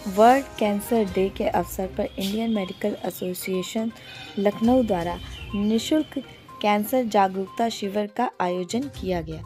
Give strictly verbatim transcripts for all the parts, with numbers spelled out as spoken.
World cancer day के अवसर पर इंडियन मेडिकल एसोसिएशन लखनऊ द्वारा निःशुल्क कैंसर जागरूकता शिविर का आयोजन किया गया।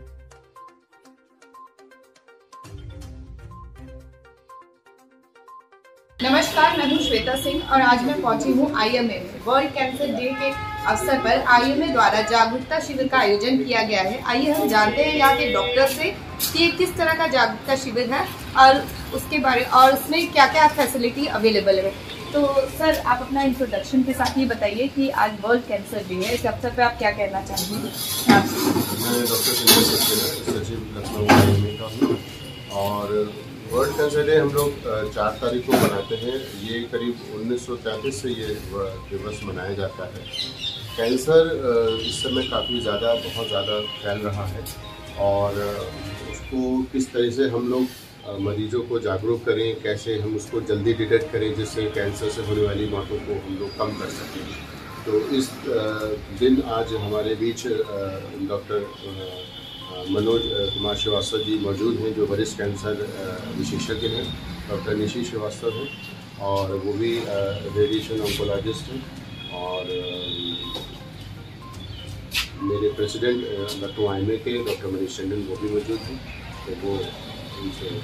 नमस्कार, मैं हूं श्वेता सिंह और आज मैं पहुंची हूं आईएमए में। वर्ल्ड कैंसर डे के अवसर पर आईएमए द्वारा जागरूकता शिविर का आयोजन किया गया है। आइए हम जानते हैं यहाँ के डॉक्टर से कि किस तरह का जागरूकता शिविर है और उसके बारे और उसमें क्या क्या फैसिलिटी अवेलेबल है। तो सर, आप अपना इंट्रोडक्शन के साथ ये बताइए कि आज वर्ल्ड कैंसर डे है, इस अवसर पर आप क्या कहना चाहेंगे? मैं डॉक्टर सचिव लखनऊ आईएमए का हूँ और वर्ल्ड कैंसर डे हम लोग चार तारीख को मनाते हैं। ये करीब उन्नीस सौ तैंतीस से ये दिवस मनाया जाता है। कैंसर इस समय काफ़ी ज़्यादा बहुत ज़्यादा फैल रहा है और उसको किस तरह से हम लोग मरीजों को जागरूक करें, कैसे हम उसको जल्दी डिटेक्ट करें जिससे कैंसर से होने वाली मौतों को हम लोग कम कर सकें। तो इस दिन आज हमारे बीच डॉक्टर मनोज कुमार श्रीवास्तव जी मौजूद हैं, जो वरिष्ठ कैंसर विशेषज्ञ हैं। डॉक्टर निशी श्रीवास्तव हैं और वो भी रेडिएशन ऑन्कोलॉजिस्ट हैं और मेरे प्रेसिडेंट लखनऊ आईएमए के डॉक्टर मनीष टंडन वो भी मौजूद हैं। तो वो उनसे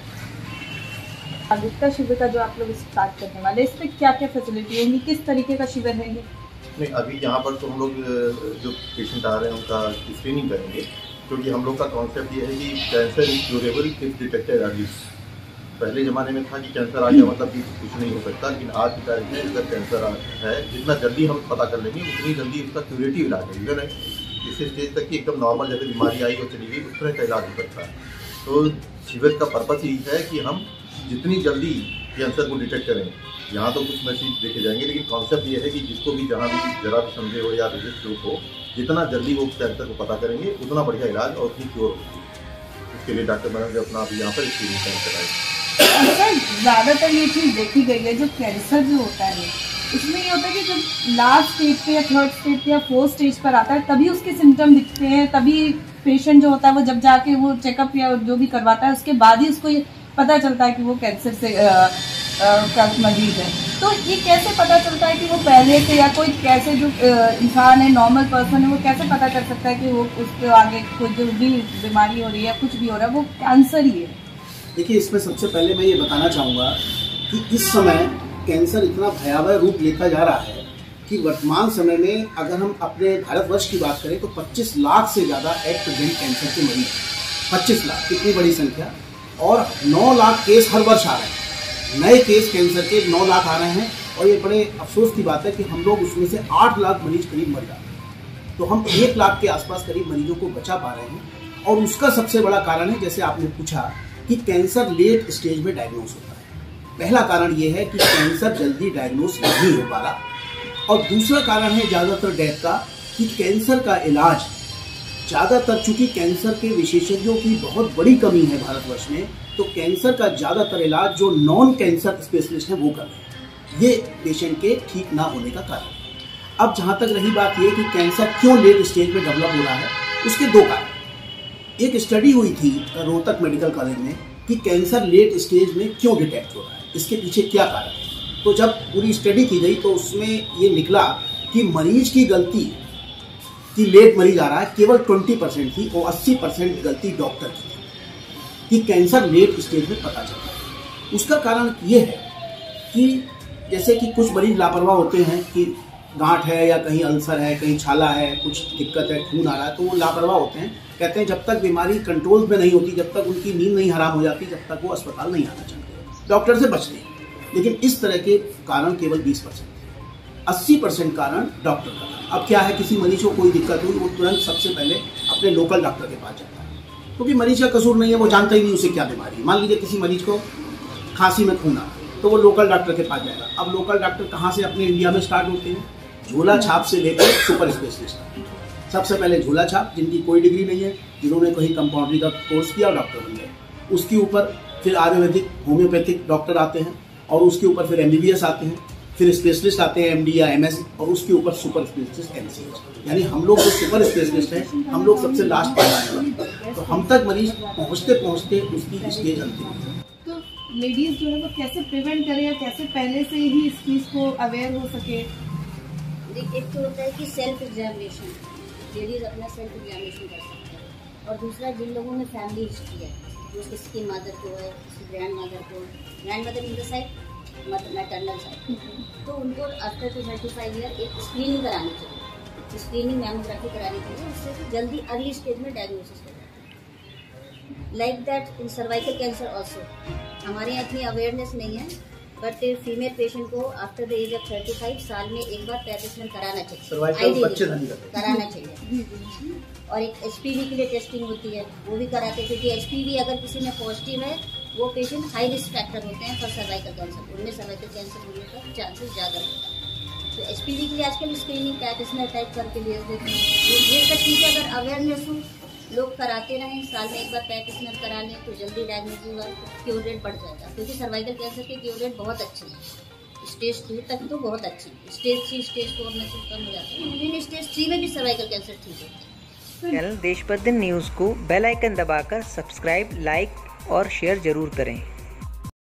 जागरूकता शिविर का जो आप लोग स्टार्ट करने वाले, इस पर क्या क्या फैसिलिटी होंगी, किस तरीके का शिविर है ये? नहीं, अभी यहाँ पर तो हम लोग जो पेशेंट आ रहे हैं उनका स्क्रीनिंग करेंगे, क्योंकि हम लोग का कॉन्सेप्ट ये है कि cancer is curable if detected early. पहले ज़माने में था कि कैंसर आ गया मतलब कि कुछ नहीं हो सकता, लेकिन आज की तारीख में अगर कैंसर है, जितना जल्दी हम पता कर लेंगे उतनी जल्दी उसका क्यूरेटिव इलाज है। इवन इस स्टेज तक कि एकदम नॉर्मल जैसे बीमारी आई और चली गई उस तरह का इलाज हो सकता है। तो शिविर का पर्पस यही है कि हम जितनी जल्दी कैंसर को डिटेक्ट करें। यहाँ तो कुछ मैसेज देखे जाएंगे, लेकिन कॉन्सेप्ट ये है कि जिसको भी जहाँ भी जरा भी संदेह हो या रजिस्टर हो, जितना जल्दी वो कैंसर को पता करेंगे उतना बढ़िया इलाज और उतनी क्योर होगी। इसके लिए डॉक्टर मैडम ने अपना अभी यहाँ पर स्क्रीनिंग कैंप कराई। सर, ज़्यादातर ये चीज़ देखी गई है, जो कैंसर जो होता है उसमें ये होता है कि जब लास्ट स्टेज पे या थर्ड स्टेज पे या फोर्थ स्टेज पर आता है तभी उसके सिम्टम दिखते हैं, तभी पेशेंट जो होता है वो जब जाके वो चेकअप या जो भी करवाता है उसके बाद ही उसको पता चलता है कि वो कैंसर से का मरीज है। तो ये कैसे पता चलता है कि वो पहले से या कोई कैसे जो इंसान है, नॉर्मल पर्सन है, वो कैसे पता कर सकता है कि वो उसके आगे कोई जो भी बीमारी हो रही है, कुछ भी हो रहा है, वो कैंसर ही है? देखिए, इसमें सबसे पहले मैं ये बताना चाहूँगा कि इस समय कैंसर इतना भयावह रूप लेता जा रहा है कि वर्तमान समय में अगर हम अपने भारतवर्ष की बात करें तो पच्चीस लाख से ज़्यादा एट प्रेजेंट कैंसर के मरीज हैं। पच्चीस लाख कितनी बड़ी संख्या, और नौ लाख केस हर वर्ष आ रहे हैं। नए केस कैंसर के नौ लाख आ रहे हैं और ये बड़े अफसोस की बात है कि हम लोग उसमें से आठ लाख मरीज करीब मर जाते हैं। तो हम एक लाख के आसपास करीब मरीजों को बचा पा रहे हैं और उसका सबसे बड़ा कारण है, जैसे आपने पूछा, कि कैंसर लेट स्टेज में डायग्नोस होता है। पहला कारण ये है कि कैंसर जल्दी डायग्नोस नहीं हो पा रहा, और दूसरा कारण है ज़्यादातर डेथ का, कि कैंसर का इलाज ज़्यादातर, चूंकि कैंसर के विशेषज्ञों की बहुत बड़ी कमी है भारतवर्ष में, तो कैंसर का ज़्यादातर इलाज जो नॉन कैंसर स्पेशलिस्ट हैं वो कर रहे हैं। ये पेशेंट के ठीक ना होने का कारण है। अब जहाँ तक रही बात ये कि कैंसर क्यों लेट स्टेज में डेवलप हो रहा है, उसके दो कारण। एक स्टडी हुई थी रोहतक मेडिकल कॉलेज में कि कैंसर लेट स्टेज में क्यों डिटेक्ट हो रहा है, इसके पीछे क्या कारण है। तो जब पूरी स्टडी की गई तो उसमें ये निकला कि मरीज की गलती कि लेट मरीज आ रहा है केवल बीस परसेंट थी और अस्सी परसेंट गलती डॉक्टर की थी कि कैंसर लेट स्टेज में पता चलता है। उसका कारण ये है कि जैसे कि कुछ मरीज लापरवाह होते हैं कि गांठ है या कहीं अल्सर है, कहीं छाला है, कुछ दिक्कत है, खून आ रहा है, तो वो लापरवाह होते हैं। कहते हैं जब तक बीमारी कंट्रोल में नहीं होती, जब तक उनकी नींद नहीं हराम हो जाती, जब तक वो अस्पताल नहीं आना चाहते, डॉक्टर से बचते हैं। लेकिन इस तरह के कारण केवल बीस परसेंट, अस्सी परसेंट कारण डॉक्टर का। अब क्या है, किसी मरीज को कोई दिक्कत हुई वो तुरंत सबसे पहले अपने लोकल डॉक्टर के पास जाता है, क्योंकि तो मरीज का कसूर नहीं है, वो जानता ही नहीं उसे क्या बीमारी है। मान लीजिए किसी मरीज को खांसी में खून आ, तो वो लोकल डॉक्टर के पास जाएगा। अब लोकल डॉक्टर कहाँ से अपने इंडिया में स्टार्ट होते हैं? झोला छाप से लेकर सुपर स्पेशलिस्ट। सबसे पहले झोला छाप, जिनकी कोई डिग्री नहीं है, जिन्होंने कहीं कंपाउंडरी का कोर्स किया और डॉक्टर बन गए। उसके ऊपर फिर आयुर्वेदिक होम्योपैथिक डॉक्टर आते हैं और उसके ऊपर फिर एमबीबीएस आते हैं, फिर स्पेशलिस्ट आते हैं एमडी या एमएस, और उसके ऊपर सुपर स्पेशलिस्ट एमसीएच। यानी हम लोग जो सुपर स्पेशलिस्ट हैं, हम लोग सबसे लास्ट पर आए हैं। तो हम तक मरीज पहुंचते पहुंचते उसकी स्टेज अंतिम है। तो लेडीज जो है वो कैसे प्रिवेंट करें या कैसे पहले से ही इस चीज को अवेयर हो सके? एक तो होता है कि सेल्फ एग्जामिनेशन, लेडीज अपना सेल्फ एग्जामिनेशन कर सकते हैं। और दूसरा, जिन लोगों में फैमिली हिस्ट्री है, जो किसकी मदर को है, किसी ग्रैंड मदर को, grand mother in the side, maternal side, तो उनको after two thirty five year एक स्क्रीनिंग करानी चाहिए, स्क्रीनिंग मैमोग्राफी करानी चाहिए, उससे जल्दी अर्ली स्टेज में डायग्नोसिस हो जाता है। Like that in cervical cancer also हमारे यहाँ इतनी अवेयरनेस नहीं है, बट फीमेल पेशेंट को after the age of thirty five साल में एक बार पैरासिस्मल कराना चाहिए, कराना चाहिए। और एक एचपीवी के लिए टेस्टिंग होती है, वो भी कराते हैं, क्योंकि एचपीवी अगर किसी में पॉजिटिव है वो पेशेंट हाई रिस्क फैक्टर होते हैं फॉर सर्वाइकल कैंसर, उनमें सर्वाइकल कैंसर होने का चांसेस ज़्यादा होता है। तो एचपीवी के लिए आजकल स्क्रीनिंग पैरासिस्मल टाइप करके भेज देते हैं। ये सब चीज़ें अगर अवेयरनेस हो, लोग कराते रहें, साल में एक बार पैरासिस्मल करा लें तो जल्दी डायग्नोसिस और क्योर रेट बढ़ जाएगा, क्योंकि सर्वाइकल कैंसर के क्योर रेट बहुत अच्छे हैं। स्टेज टू तक तो बहुत अच्छे हैं, स्टेज थ्री स्टेज फोर में से कम हो जाता है, लेकिन स्टेज थ्री में भी सर्वाइकल कैंसर ठीक है। चैनल देश प्रतिदिन न्यूज़ को बेल आइकन दबाकर सब्सक्राइब, लाइक और शेयर जरूर करें।